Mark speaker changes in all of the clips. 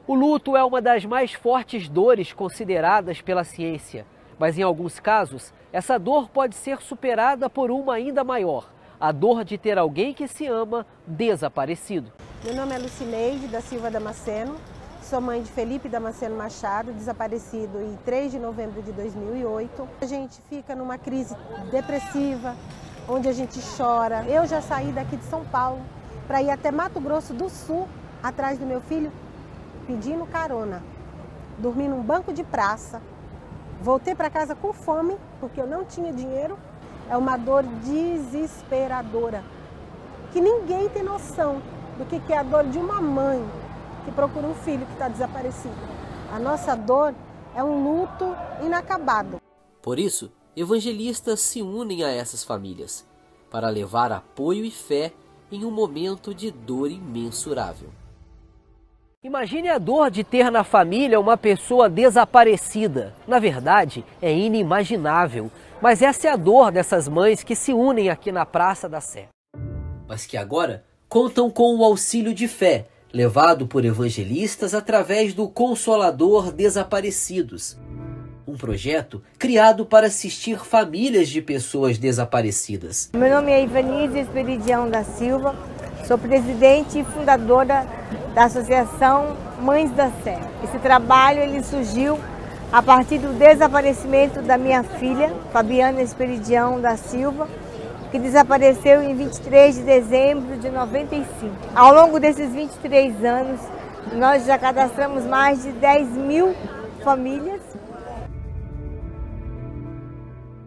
Speaker 1: O luto é uma das mais fortes dores consideradas pela ciência, mas em alguns casos, essa dor pode ser superada por uma ainda maior, a dor de ter alguém que se ama desaparecido.
Speaker 2: Meu nome é Lucineide da Silva Damasceno, sou mãe de Felipe Damasceno Machado, desaparecido em 3 de novembro de 2008. A gente fica numa crise depressiva, onde a gente chora. Eu já saí daqui de São Paulo para ir até Mato Grosso do Sul, atrás do meu filho, pedindo carona. Dormi num banco de praça, voltei para casa com fome, porque eu não tinha dinheiro. É uma dor desesperadora, que ninguém tem noção do que é a dor de uma mãe que procura um filho que está desaparecido. A nossa dor é um luto inacabado.
Speaker 1: Por isso, evangelistas se unem a essas famílias, para levar apoio e fé em um momento de dor imensurável. Imagine a dor de ter na família uma pessoa desaparecida. Na verdade, é inimaginável, mas essa é a dor dessas mães que se unem aqui na Praça da Sé. Mas que agora contam com o auxílio de fé, levado por evangelistas através do Consolador Desaparecidos. Um projeto criado para assistir famílias de pessoas desaparecidas.
Speaker 3: Meu nome é Ivanise Esperidião da Silva, sou presidente e fundadora da Associação Mães da Sé. Esse trabalho ele surgiu a partir do desaparecimento da minha filha, Fabiana Esperidião da Silva, que desapareceu em 23 de dezembro de 95. Ao longo desses 23 anos, nós já cadastramos mais de 10.000 famílias.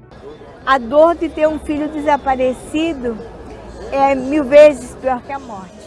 Speaker 3: A dor de ter um filho desaparecido é 1000 vezes pior que a morte.